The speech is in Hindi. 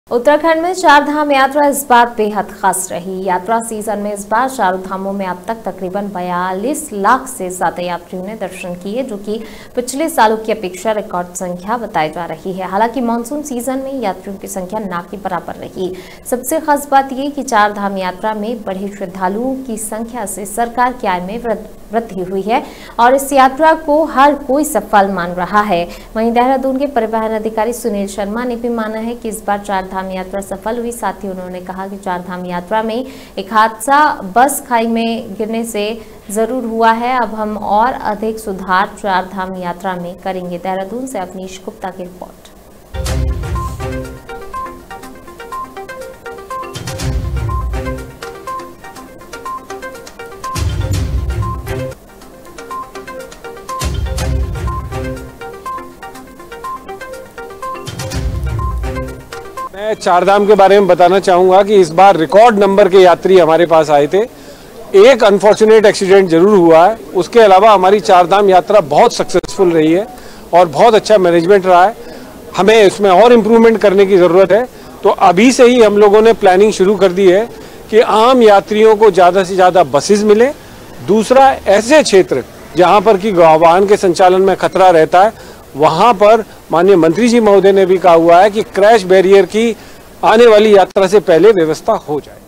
उत्तराखंड में चार धाम यात्रा इस बार बेहद खास रही। यात्रा सीजन में इस बार चारों धामों में अब तक तकरीबन 42 लाख से ज्यादा यात्रियों ने दर्शन किए, जो कि पिछले सालों की अपेक्षा रिकॉर्ड संख्या बताई जा रही है। हालांकि मानसून सीजन में यात्रियों की संख्या ना के बराबर रही। सबसे खास बात यह कि चार धाम यात्रा में बढ़े श्रद्धालुओं की संख्या से सरकार की आय में वृद्धि हुई है और इस यात्रा को हर कोई सफल मान रहा है। वहीं देहरादून के परिवहन अधिकारी सुनील शर्मा ने भी माना है कि इस बार चार धाम यात्रा सफल हुई। साथ ही उन्होंने कहा कि चार धाम यात्रा में एक हादसा बस खाई में गिरने से जरूर हुआ है। अब हम और अधिक सुधार चार धाम यात्रा में करेंगे। देहरादून से अवनीश गुप्ता की रिपोर्ट। मैं चारधाम के बारे में बताना चाहूँगा कि इस बार रिकॉर्ड नंबर के यात्री हमारे पास आए थे। एक अनफॉर्चुनेट एक्सीडेंट जरूर हुआ है, उसके अलावा हमारी चारधाम यात्रा बहुत सक्सेसफुल रही है और बहुत अच्छा मैनेजमेंट रहा है। हमें इसमें और इम्प्रूवमेंट करने की ज़रूरत है, तो अभी से ही हम लोगों ने प्लानिंग शुरू कर दी है कि आम यात्रियों को ज़्यादा से ज़्यादा बसेज मिले। दूसरा, ऐसे क्षेत्र जहाँ पर कि वाहन के संचालन में खतरा रहता है, वहां पर माननीय मंत्री जी महोदय ने भी कहा हुआ है कि क्रैश बैरियर की आने वाली यात्रा से पहले व्यवस्था हो जाए।